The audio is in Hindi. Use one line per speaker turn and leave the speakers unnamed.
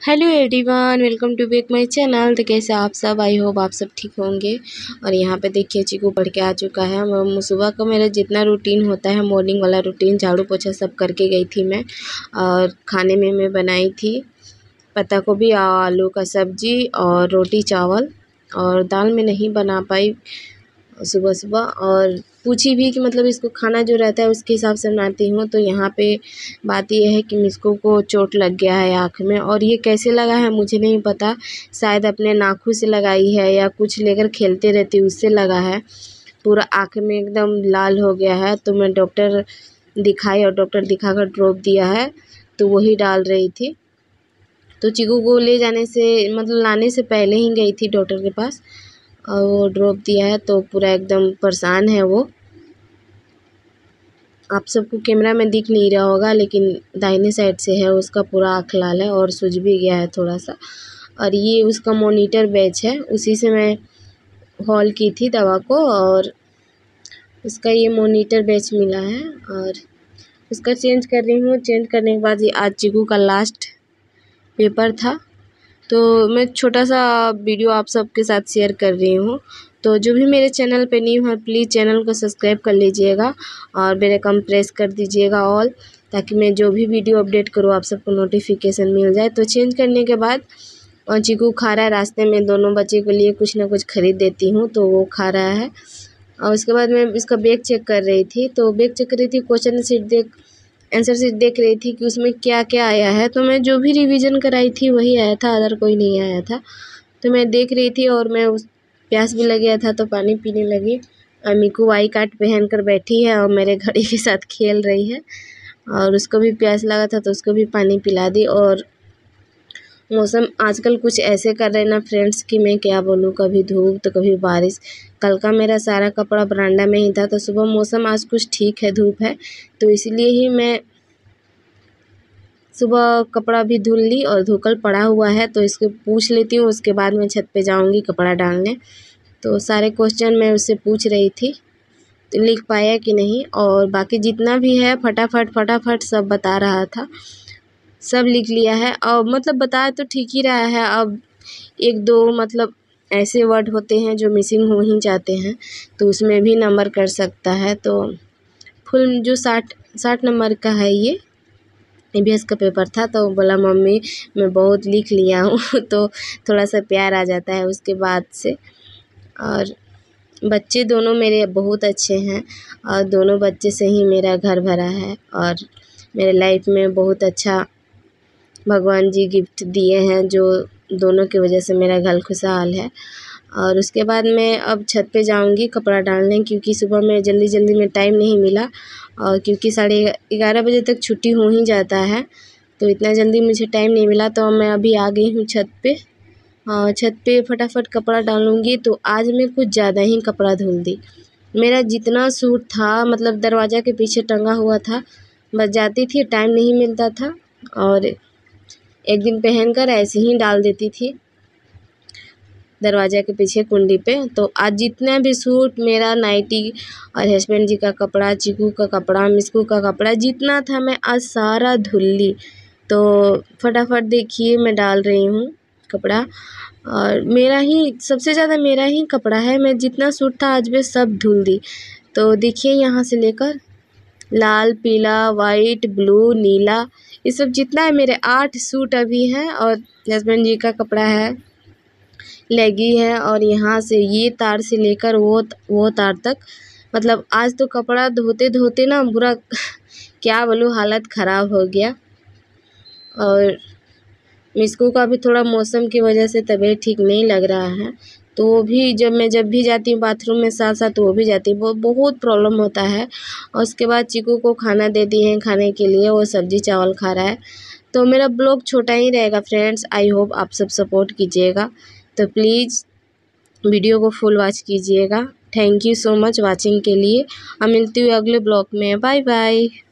Hello everyone, welcome to back my channel. तो कैसे आप सब, आई होप आप सब ठीक होंगे। और यहाँ पे देखिए चीकू पढ़ के आ चुका है। सुबह का मेरा जितना रूटीन होता है, मॉर्निंग वाला रूटीन, झाड़ू पोछा सब करके गई थी मैं। और खाने में मैं बनाई थी पत्ता गोभी आलू का सब्जी और रोटी चावल, और दाल में नहीं बना पाई सुबह सुबह। और पूछी भी कि मतलब इसको खाना जो रहता है उसके हिसाब से बनाती हूँ। तो यहाँ पे बात यह है कि मिस्को को चोट लग गया है आँख में, और ये कैसे लगा है मुझे नहीं पता। शायद अपने नाखून से लगाई है या कुछ लेकर खेलते रहती उससे लगा है। पूरा आँख में एकदम लाल हो गया है। तो मैं डॉक्टर दिखाई और डॉक्टर दिखाकर ड्रॉप दिया है, तो वही डाल रही थी। तो चीकू को ले जाने से मतलब लाने से पहले ही गई थी डॉक्टर के पास, और वो ड्रॉप दिया है। तो पूरा एकदम परेशान है वो। आप सबको कैमरा में दिख नहीं रहा होगा, लेकिन दाहिने साइड से है उसका पूरा आँख लाल है और सूज भी गया है थोड़ा सा। और ये उसका मॉनिटर बैच है, उसी से मैं हॉल की थी दवा को, और उसका ये मॉनिटर बैच मिला है और उसका चेंज कर रही हूँ। चेंज करने के बाद ये आज चीकू का लास्ट पेपर था, तो मैं छोटा सा वीडियो आप सबके साथ शेयर कर रही हूँ। तो जो भी मेरे चैनल पे न्यू है प्लीज़ चैनल को सब्सक्राइब कर लीजिएगा और बेल आइकन प्रेस कर दीजिएगा ऑल, ताकि मैं जो भी वीडियो अपडेट करूँ आप सबको नोटिफिकेशन मिल जाए। तो चेंज करने के बाद और चीकू खा रहा है, रास्ते में दोनों बच्चे के लिए कुछ ना कुछ खरीद देती हूँ तो वो खा रहा है। और उसके बाद मैं इसका बैग चेक कर रही थी। तो बैग चेक कर रही थी, क्वेश्चन शीट आंसर शीट देख रही थी कि उसमें क्या क्या आया है। तो मैं जो भी रिवीजन कराई थी वही आया था, अदर कोई नहीं आया था। तो मैं देख रही थी और मैं प्यास भी लग गया था तो पानी पीने लगी। और मीकू आई कार्ड पहन कर बैठी है और मेरे घड़ी के साथ खेल रही है, और उसको भी प्यास लगा था तो उसको भी पानी पिला दी। और मौसम आजकल कुछ ऐसे कर रहे हैं ना फ्रेंड्स कि मैं क्या बोलूँ, कभी धूप तो कभी बारिश। कल का मेरा सारा कपड़ा बरांडा में ही था, तो सुबह मौसम आज कुछ ठीक है, धूप है, तो इसलिए ही मैं सुबह कपड़ा भी धुल ली और धोकर पड़ा हुआ है। तो इसको पूछ लेती हूँ, उसके बाद मैं छत पे जाऊँगी कपड़ा डालने। तो सारे क्वेश्चन मैं उससे पूछ रही थी, तो लिख पाया कि नहीं, और बाकी जितना भी है फटाफट सब बता रहा था, सब लिख लिया है। और मतलब बताया तो ठीक ही रहा है। अब एक दो मतलब ऐसे वर्ड होते हैं जो मिसिंग हो ही जाते हैं, तो उसमें भी नंबर कर सकता है। तो फुल जो 60 नंबर का है ये EVS का पेपर था। तो बोला मम्मी मैं बहुत लिख लिया हूँ तो थोड़ा सा प्यार आ जाता है उसके बाद से। और बच्चे दोनों मेरे बहुत अच्छे हैं, और दोनों बच्चे से ही मेरा घर भरा है, और मेरे लाइफ में बहुत अच्छा भगवान जी गिफ्ट दिए हैं, जो दोनों की वजह से मेरा घर खुशहाल है। और उसके बाद मैं अब छत पे जाऊंगी कपड़ा डालने, क्योंकि सुबह में जल्दी में टाइम नहीं मिला, और क्योंकि 11:30 बजे तक छुट्टी हो ही जाता है, तो इतना जल्दी मुझे टाइम नहीं मिला। तो मैं अभी आ गई हूँ छत पे। छत पे फटाफट कपड़ा डालूंगी। तो आज मैं कुछ ज़्यादा ही कपड़ा धुल दी। मेरा जितना सूट था मतलब दरवाज़ा के पीछे टंगा हुआ था, बस जाती थी, टाइम नहीं मिलता था, और एक दिन पहनकर ऐसे ही डाल देती थी दरवाज़ा के पीछे कुंडी पे। तो आज जितना भी सूट मेरा, नाइटी और हस्बैंड जी का कपड़ा, चीकू का कपड़ा, मिस्कू का कपड़ा, जितना था मैं आज सारा धुल ली। तो फटाफट देखिए मैं डाल रही हूँ कपड़ा, और मेरा ही सबसे ज़्यादा मेरा ही कपड़ा है। मैं जितना सूट था आज मैं सब धुल दी। तो देखिए यहाँ से लेकर लाल, पीला, वाइट, ब्लू, नीला, ये सब जितना है मेरे 8 सूट अभी हैं, और हस्बैंड जी का कपड़ा है, लेगी है, और यहाँ से ये तार से लेकर वो तार तक। मतलब आज तो कपड़ा धोते धोते ना बुरा क्या बोलूँ, हालत ख़राब हो गया। और मिस्कू का भी थोड़ा मौसम की वजह से तबीयत ठीक नहीं लग रहा है, तो वो भी जब भी जाती हूँ बाथरूम में साथ साथ वो भी जाती है, वो बहुत प्रॉब्लम होता है। और उसके बाद चीकू को खाना दे दिए हैं खाने के लिए, वो सब्जी चावल खा रहा है। तो मेरा ब्लॉग छोटा ही रहेगा फ्रेंड्स, आई होप आप सब सपोर्ट कीजिएगा। तो प्लीज़ वीडियो को फुल वॉच कीजिएगा। Thank you so much watching के लिए। अब मिलती हूँ अगले ब्लॉग में। Bye bye.